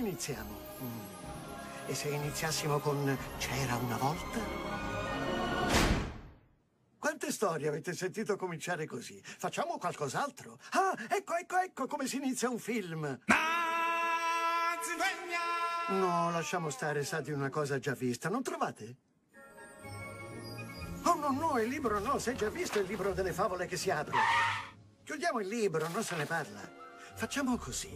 iniziamo? E se iniziassimo con C'era una volta? Quante storie avete sentito cominciare così? Facciamo qualcos'altro? Ah, ecco come si inizia un film. No, lasciamo stare, sa di una cosa già vista, non trovate? Oh, no, il libro no, sei già visto il libro delle favole che si apre. Chiudiamo il libro, non se ne parla. Facciamo così.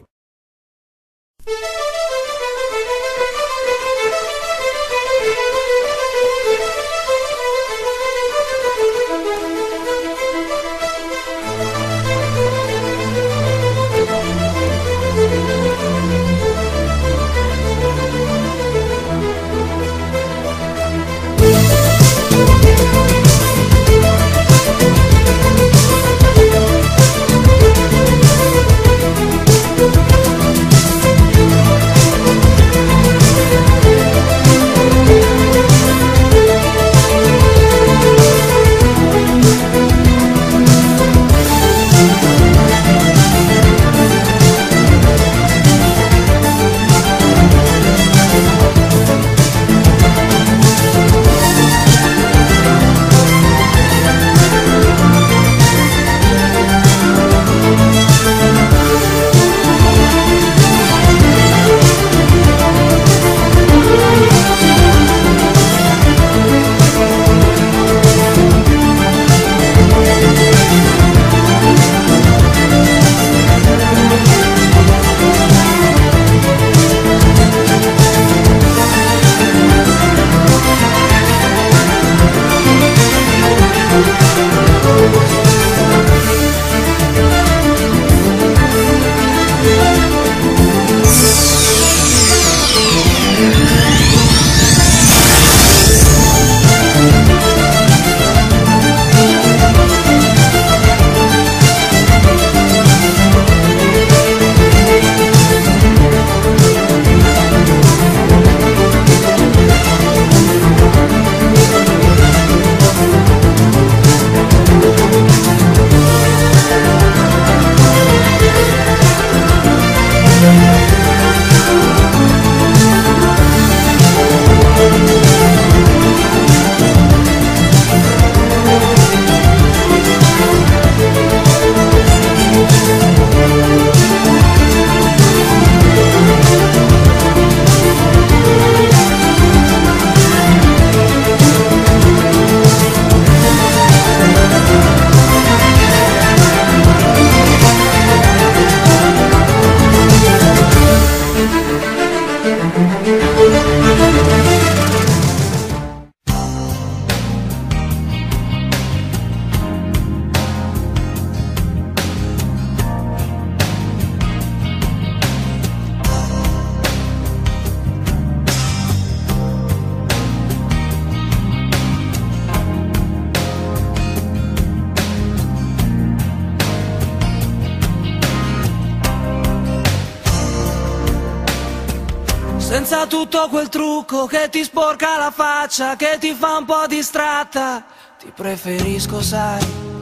Senza tutto quel trucco che ti sporca la faccia, che ti fa un po' distratta, ti preferisco, sai.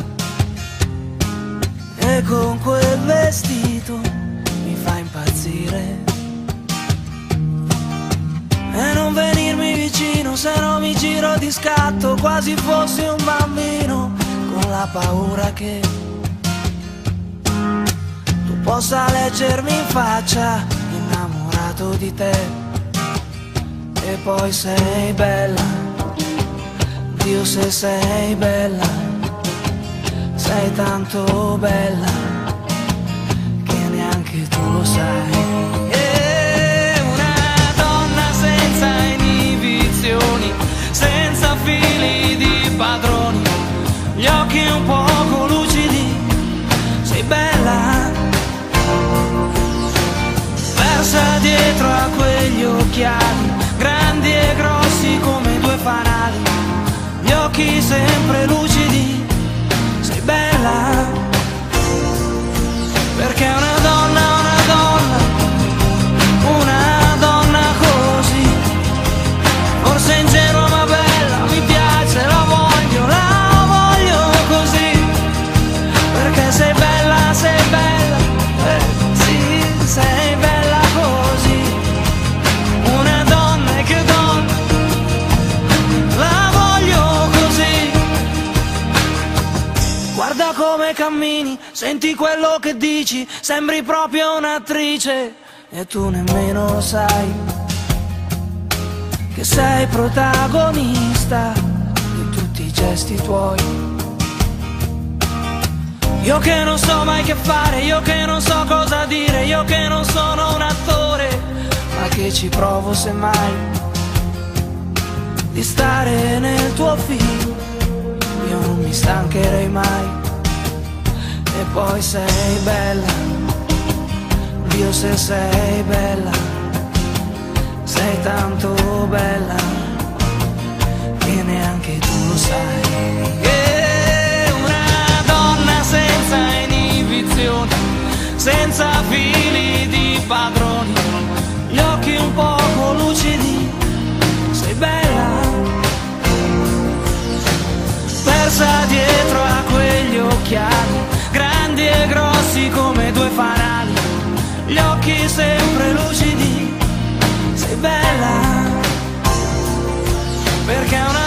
E con quel vestito mi fa impazzire. E non venirmi vicino, se no mi giro di scatto, quasi fossi un bambino, con la paura che tu possa leggermi in faccia, innamorato di te. E poi sei bella, Dio se sei bella, sei tanto bella che neanche tu lo sai. E una donna senza inibizioni, senza fili di padroni, gli occhi un poco lucidi, sei bella. Versa dietro a quegli occhiali, grandi e grossi come due fanali, gli occhi sempre lucidi, sei bella. Perché una donna così, forse ingenua ma bella, mi piace, la voglio così. Perché sei bella, sì, sei bella così. Guarda come cammini, senti quello che dici, sembri proprio un'attrice e tu nemmeno lo sai che sei protagonista di tutti i gesti tuoi. Io che non so mai che fare, io che non so cosa dire, io che non sono un attore, ma che ci provo semmai di stare nel tuo film. Io non mi stancherei mai. E poi sei bella, Dio se sei bella, sei tanto bella che neanche tu lo sai. È una donna senza inibizioni, senza fili di padroni, gli occhi un poco lucidi, sei bella, persa dietro a quegli occhiali, grandi e grossi come due fanali, gli occhi sempre lucidi, sei bella, perché una